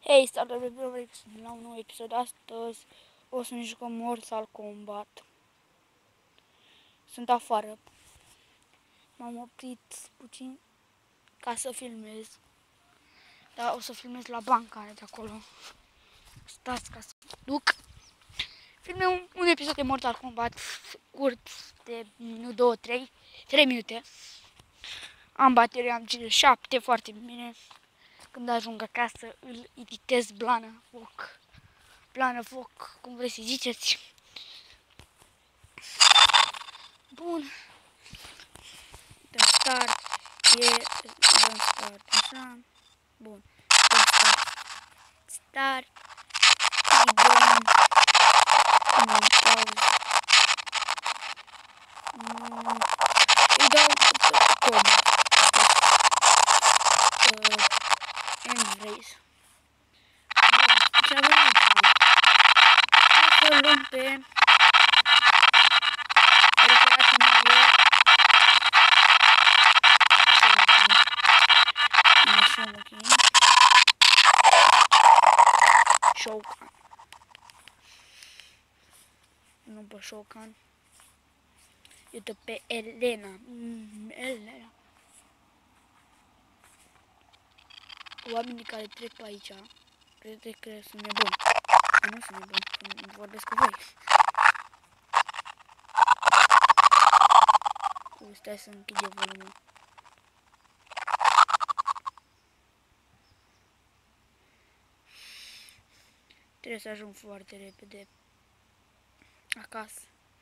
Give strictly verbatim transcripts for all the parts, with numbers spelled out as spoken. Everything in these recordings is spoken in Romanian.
Hei, salutare, bine la un nou episod. Astăzi o să ne jucăm Mortal Kombat. Sunt afară. M-am oprit puțin ca să filmez. Dar o să filmez la banca de acolo. Stați ca să duc. Filmez un, un episod de Mortal Kombat scurt de nu două, trei, trei minute. Am baterie, am cincizeci și șapte, foarte bine. Când ajung acasă îl editez blană, foc. Plană, foc, cum vreți să ziceți. Bun. Dăm start. E... Dăm start. Așa. Bun. Dăm start. Start. Îi dăm... Nu, pauză. Îi dau cod. Embrace. Ce avem aici? Hai să luăm pe... Shokan. Nu pe Shokan. Uite pe Elena. Mm, Elena. Oamenii care trec pe aici, cred că sunt nebuni. Nu sunt nebuni, vorbesc cu voi. Stai să închide volumul. Trebuie să ajung foarte repede acasă.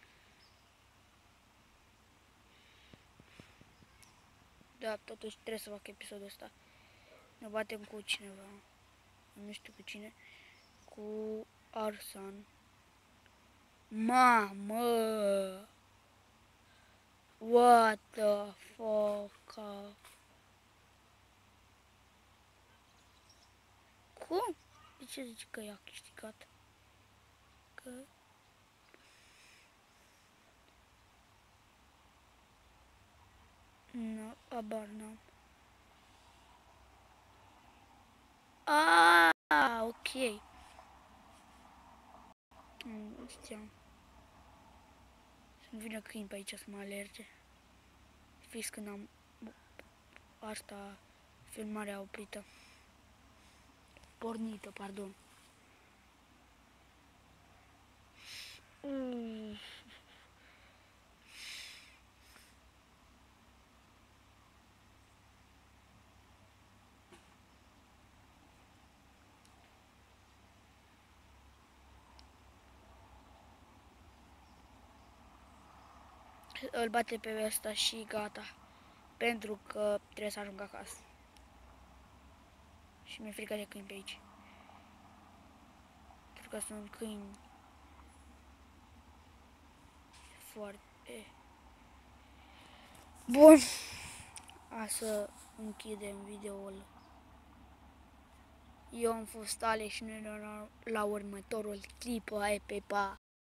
Da, totuși trebuie să fac episodul ăsta. Ne batem cu cineva. Nu știu cu cine. Cu Arsan. Mamă! What the fuck? Cum? De ce zici că i-a câștigat? Că... Nu, abar n-am. Ah, ok. Nu știam. Să-mi vină câini pe aici să mă alerge. Fix când am asta, filmarea oprită. Pornită, pardon. Mm. Îl bate pe ăsta și gata. Pentru că trebuie să ajung acasă. Și mi-e frică de câini pe aici. Pentru că sunt câini foarte... Bun. A să închidem videoul. Eu am fost Alex și ne vedem la următorul clip. Hai, pe pa!